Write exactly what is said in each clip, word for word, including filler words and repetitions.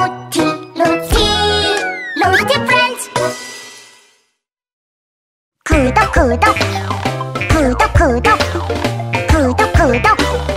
로티 로티 로티 프렌즈. 구독 구독 구독 구독 구독 구독.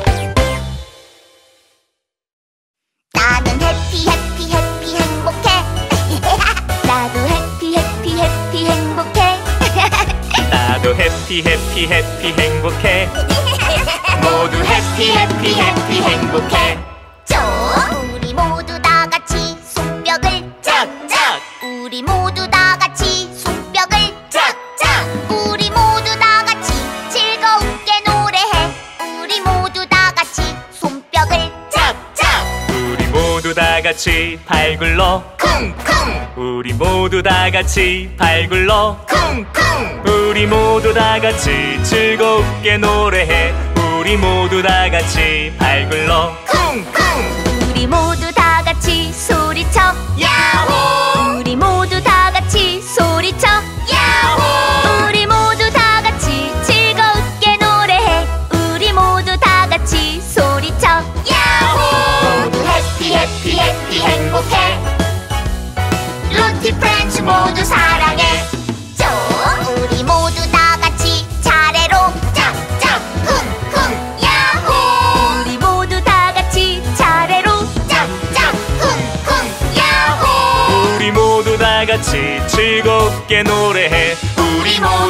나는 해피 해피 해피 행복해. 나도 해피 해피 해피 행복해. 나도 해피 해피 해피 행복해. 모두 해피 해피 해피 행복해. 우리 모두 다 같이 손뼉을 짝짝. 우리 모두 다 같이 손뼉을 짝짝. 우리 모두 다 같이 즐겁게 노래해. 우리 모두 다 같이 손뼉을 짝짝. 우리 모두 다 같이 발 굴러 쿵쿵. 우리 모두 다 같이 발 굴러 쿵쿵. 우리 모두 다 같이 즐겁게 노래해. 우리 모두 다 같이 발 굴러 쿵쿵. 우리 모두 다 같이 소리쳐 야호. 우리 모두 다 같이 소리쳐 야호. 우리 모두 다 같이 즐겁게 노래해. 우리 모두 다 같이 소리쳐 야호. 모두 해피 해피 해피 행복해. 로티 프렌즈 모두 사랑해. 쪼. 우리 모두 다 같이 차례로 짝짝 쿵쿵 야호. 우리 모두 다 같이 차례로 짝짝 쿵쿵 야호. 우리 모두 다 같이 즐겁게 노래해. 우리 모두